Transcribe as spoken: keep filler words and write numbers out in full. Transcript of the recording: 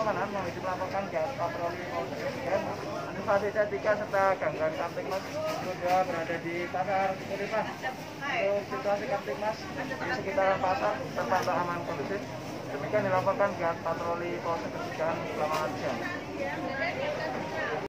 keamanan mohon izin melaporkan ke patroli Polsek Kesugihan, antisipasi C tiga serta gangguan Kamtipmas sudah berada di pasar Kuripan. Untuk situasi Kamtipmas di sekitaran pasar terpantau aman kondusif. Demikian dilaporkan ke patroli Polsek Kesugihan. Selamat siang.